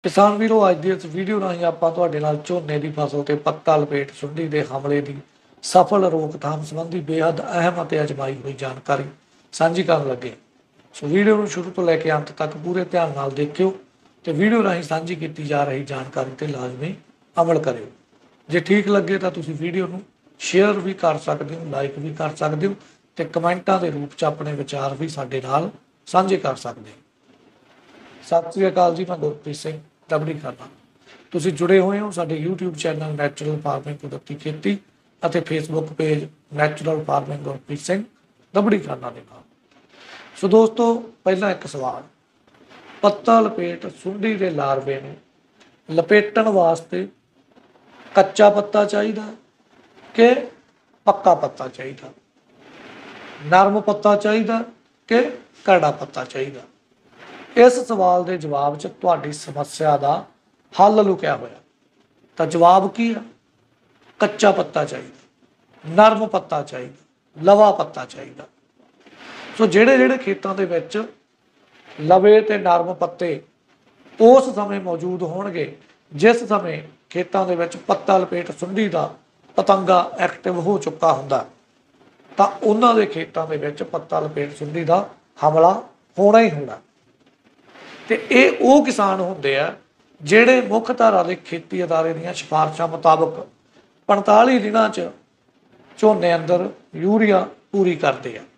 किसान वीरों अज की इस वीडियो राही आपां तुहाडे नाल झोने की फसल ते पत्ता लपेट सुंडी के हमले की सफल रोकथाम संबंधी बेहद अहम और अजमाई हुई जानकारी साझी करन लगे। सो वीडियो को शुरू तो लैके अंत तक पूरे ध्यान नाल देखियो ते वीडियो राही साझी की जा रही जानकारी ते लाजमी अमल करियो। जे ठीक लगे तो तुसीं वीडियो को शेयर भी कर सकते हो, लाइक भी कर सकते हो ते कमेंटां के रूप च अपने विचार भी साडे नाल साझे कर सकते हो। सत श्री अकाल जी, मैं गुरप्रीत सिंह दबड़ी खाना। तुसीं जुड़े हुए हो साडे यूट्यूब चैनल नैचुरल फार्मिंग कुदरती खेती ਅਤੇ Facebook page natural farming Gurpreet Singh Dabri Khana के नाल। सो दोस्तों, पहला एक सवाल, पत्ता लपेट सुंडी के लार्वे ने लपेटण वास्ते कच्चा पत्ता चाहिए कि पक्का पत्ता चाहिए, नरम पत्ता चाहिए कि कड़ा पत्ता चाहिए? इस सवाल के जवाब च तुहाडी समस्या का हल लुकिया होया। तो जवाब की है? कच्चा पत्ता चाहिए, नरम पत्ता चाहिए, लवा पत्ता चाहिए। सो जेड़े जेड़े खेतों के विच लवे ते नरम पत्ते उस समय मौजूद होणगे जिस समय खेतों के विच पत्ता लपेट सुंडी का पतंगा एक्टिव हो चुका हुंदा, तां उन्हां दे खेतों के विच पत्ता लपेट सुंडी का हमला होना ही होना। ते ये वो किसान हुंदे आ जिहड़े मुख धारा के खेती अदारे दीआं सिफारिशां मुताबक 45 दिनां च झोने अंदर यूरिया पूरी करते हैं।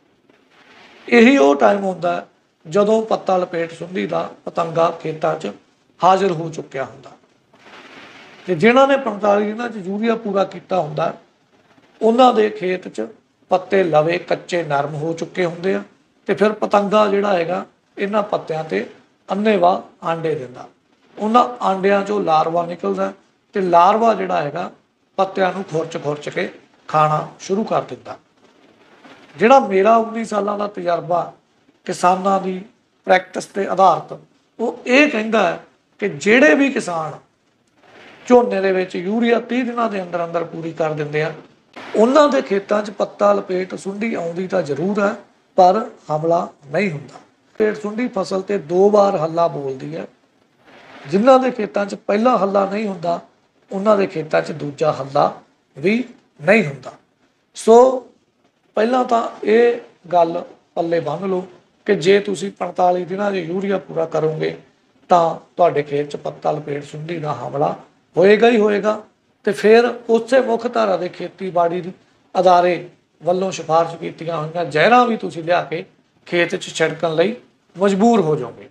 यही वो टाइम होंदा जदों पत्ता लपेट सुंडी का पतंगा खेतों च हाजिर हो चुकिया हुंदा। ते जिन्हां ने 45 दिनां च यूरिया पूरा किया हुंदा उन्हां दे खेत च पत्ते लवे कच्चे नरम हो चुके हुंदे आ ते फिर पतंगा जिहड़ा हैगा इन्हां पत्तियां ते अन्नेवाह आंडे दिंदा। उन्हां आंडियां चों लारवा निकलदा ते लारवा जिहड़ा हैगा पत्तियां नूं खुरच के खाना शुरू कर दिता। जिहड़ा मेरा 19 साल का तजर्बा किसानां दी प्रैक्टिस ते आधारित वो ये कहता है कि जिहड़े भी किसान झोने दे विच यूरिया 30 दिनों के अंदर अंदर पूरी कर दिंदे आ उन्हां दे खेतां च पत्ता लपेट सुंडी आउंदी तां जरूर है पर हमला नहीं हुंदा। लपेट सुंडी फसल ते 2 बार हल्ला बोलदी है। जिन्हां दे खेतां च पहला हल्ला नहीं हुंदा उन्हां दे खेतां च दूजा हल्ला भी नहीं हुंदा। सो पहला तो ये गल पल्ले बन लो कि जे तुसीं 45 दिनों च यूरिया पूरा करोगे तो तुहाडे खेत च पत्ता लपेट सुंडी का हमला होएगा ही होएगा। तो फिर उस मुख धारा के खेतीबाड़ी अदारे वालों सिफारिश कीतियां होईयां जहरां भी तुसीं लिया के खेत च छिड़कण लई मजबूर हो जाओगे।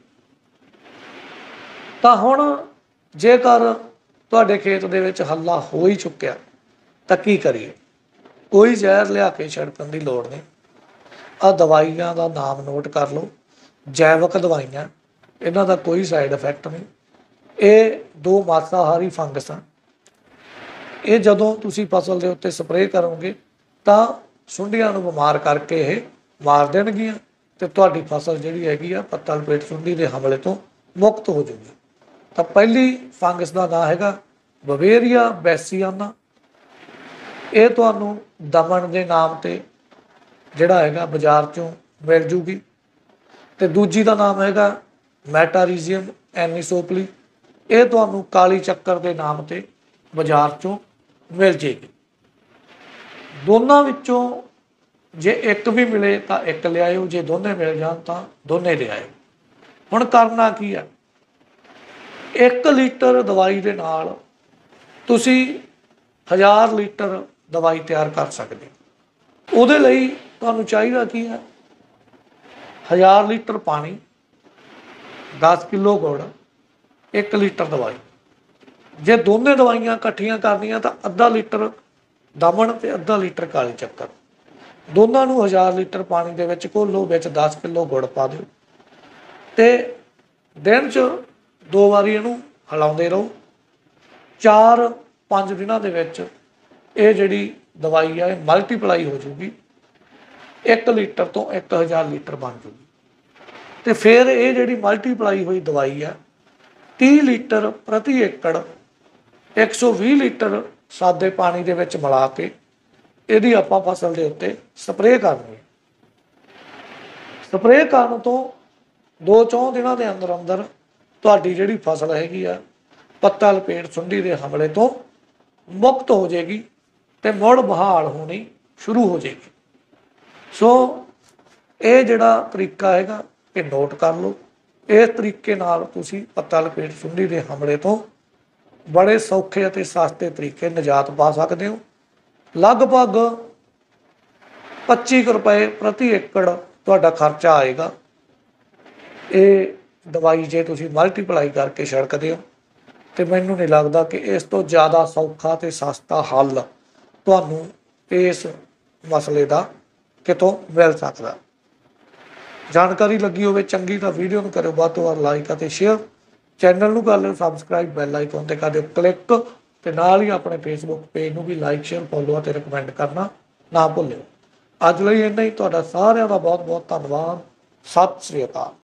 तो हुण जेकर तुहाडे खेत दे विच हल्ला हो ही चुकिया तो की करिए? कोई जहर लिया के छिड़कण की लोड़ नहीं। आ दवाइयां का नाम नोट कर लो, जैविक दवाइयां, इन्हां दा कोई साइड इफैक्ट नहीं। ये 2 मांसाहारी फंगस हैं। ये जदों तुसीं फसल के उत्ते स्प्रे करोगे तो सुंडियां नूं बीमार करके ये मार देणगियां ते तुहाडी फसल जिहड़ी हैगी आ पत्ता लपेट सुंडी के हमले तो मुक्त हो जाएगी। तो पहली फंगस का नाम हैगा बवेरिया बैसियाना। ये तुहानूं दमन के नाम से जिहड़ा हैगा बाजार चों मिल जूगी। तो दूजी का नाम हैगा मैटारीजियम एनिसोपली। ये तुहानूं काली चक्कर के नाम से बाजार चों मिल जाएगी। दोनों विचों जे एक भी मिले तो एक ले आयो, जे दोने मिल जान तो दोने ले आयो। हुण करना की है? 1 लीटर दवाई के नाल तुसीं 1000 लीटर दवाई तैयार कर सकते। उहदे लई तुहानूं चाहीदा की है? 1000 लीटर पानी, 10 किलो गुड़, 1 लीटर दवाई। जे दोने दवाइयां इकट्ठियां करनियां तो अद्धा लीटर दमन ते अद्धा लीटर काली चक्कर, दोनों नूं 1000 लीटर पानी दे विच घोलो, विच 10 किलो गुड़ पा दिओ ते दिन च 2 वारी इहनूं हिलाउंदे रहो। 4-5 दिनों के विच ये जिहड़ी दवाई है मल्टीप्लाई हो जूगी, 1 लीटर तो 1000 लीटर बन जूगी। तो फिर ये जिहड़ी मल्टीप्लाई हुई दवाई है 30 लीटर प्रति एकड़ 120 लीटर सादे पानी दे विच मिला के यदि आपां फसल के उत्ते स्प्रे करनी है। स्प्रे करन तो 2-4 दिनों के अंदर अंदर ਤੁਹਾਡੀ ਜਿਹੜੀ ਫਸਲ ਹੈਗੀ ਆ ਪੱਤਾ ਲਪੇਟ ਸੁੰਡੀ ਦੇ ਹਮਲੇ ਤੋਂ ਮੁਕਤ ਹੋ ਜਾਏਗੀ ਤੇ ਮੁੜ ਬਹਾਲ ਹੋਣੀ ਸ਼ੁਰੂ ਹੋ ਜਾਏਗੀ। ਸੋ ਇਹ ਜਿਹੜਾ ਤਰੀਕਾ ਹੈਗਾ ਇਹ ਨੋਟ ਕਰ ਲਓ। ਇਸ ਤਰੀਕੇ ਨਾਲ ਤੁਸੀਂ ਪੱਤਾ ਲਪੇਟ ਸੁੰਡੀ ਦੇ ਹਮਲੇ ਤੋਂ ਬੜੇ ਸੌਖੇ ਅਤੇ ਸਸਤੇ ਤਰੀਕੇ ਨਿਜਾਤ ਪਾ ਸਕਦੇ ਹੋ। ਲਗਭਗ 25 ਕੁ ਰੁਪਏ ਪ੍ਰਤੀ ਏਕੜ ਤੁਹਾਡਾ ਖਰਚਾ ਆਏਗਾ। ਇਹ ਦਵਾਈ ਜੇ ਤੁਸੀਂ ਮਲਟੀਪਲਾਈ ਕਰਕੇ ਛਿੜਕਦੇ ਹੋ ਤੇ ਮੈਨੂੰ ਨਹੀਂ ਲੱਗਦਾ ਕਿ ਇਸ ਤੋਂ ਜ਼ਿਆਦਾ ਸੌਖਾ ਤੇ ਸਸਤਾ ਹੱਲ ਤੁਹਾਨੂੰ ਇਸ ਮਸਲੇ ਦਾ ਕਿਤੋਂ ਮਿਲ ਸਕਦਾ। ਜਾਣਕਾਰੀ ਲੱਗੀ ਹੋਵੇ ਚੰਗੀ ਤਾਂ ਵੀਡੀਓ ਨੂੰ ਕਰਿਓ ਵੱਧ ਤੋਂ ਵੱਧ ਲਾਈਕ ਅਤੇ ਸ਼ੇਅਰ। ਚੈਨਲ ਨੂੰ ਕਰ ਲਿਓ ਸਬਸਕ੍ਰਾਈਬ, ਬੈਲ ਆਈਕਨ ਤੇ ਕਰ ਦਿਓ ਕਲਿੱਕ ਤੇ ਨਾਲ ਹੀ ਆਪਣੇ ਫੇਸਬੁੱਕ ਪੇਜ ਨੂੰ ਵੀ ਲਾਈਕ, ਸ਼ੇਅਰ, ਫੋਲੋ ਅਤੇ ਰਿਕਮੈਂਡ ਕਰਨਾ ਨਾ ਭੁੱਲਿਓ। ਅੱਜ ਲਈ ਇੰਨਾ ਹੀ। ਤੁਹਾਡਾ ਸਾਰਿਆਂ ਦਾ ਬਹੁਤ ਬਹੁਤ ਧੰਨਵਾਦ। ਸਤਿ ਸ੍ਰੀ ਅਕਾਲ।